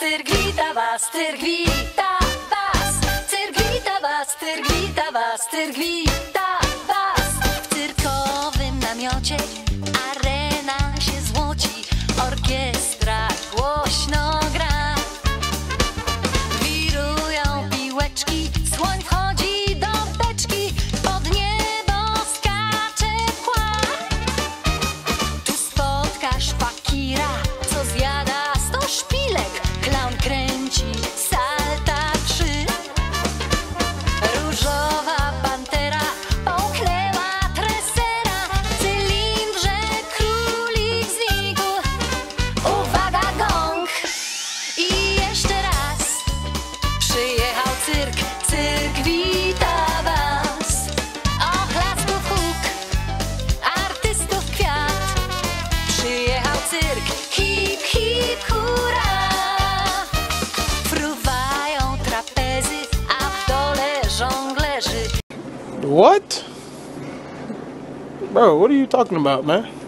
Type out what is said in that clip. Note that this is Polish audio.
cyrk wita was, cyrk wita was, cyrk wita was, cyrk wita was, cyrk wita was. W cyrkowym namiocie arena się złoci, orkiestra głośno gra. Wirują piłeczki, słoń wchodzi do beczki, pod niebo skacze pła. Tu spotkasz fakira, co zjada 100 szpilek, klaun kręci salta 3. Różowa pantera połknęła tresera, w cylindrze królik znikł. Uwaga, gong! I jeszcze raz przyjechał cyrk, cyrk wita was. Oklasków huk, artystów kwiat. Przyjechał cyrk, hip, hip, hurra. Fruwają trapezy, a w dole żonglerzy. What? Bro, what are you talking about, man?